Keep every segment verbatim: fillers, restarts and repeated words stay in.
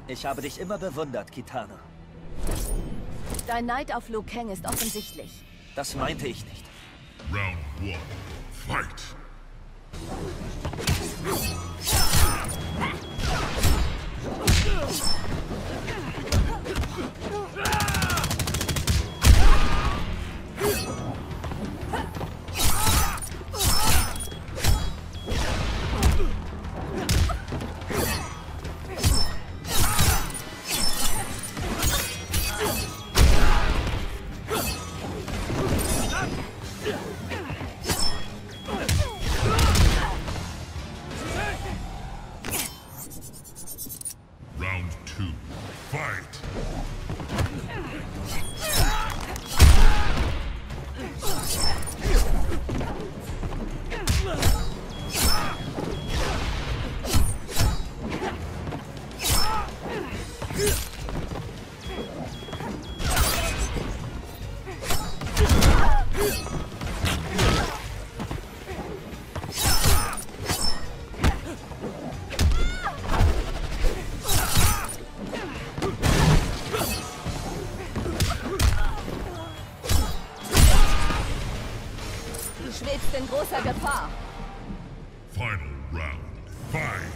Ich habe dich immer bewundert, Kitana. Dein Neid auf Liu Kang ist offensichtlich. Das meinte ich nicht. Round one. Fight! Round two. Fight! Du schwebst in großer Gefahr. Final round. Fight!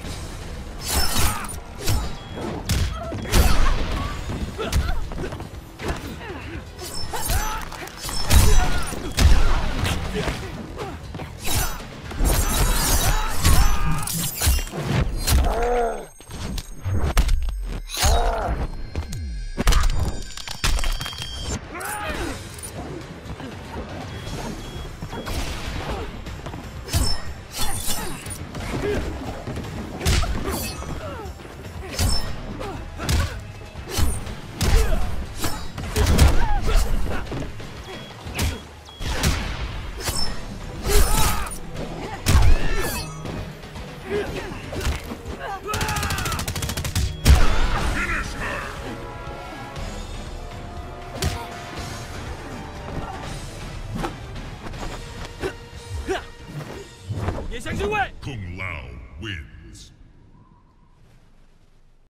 Kung Lao wins.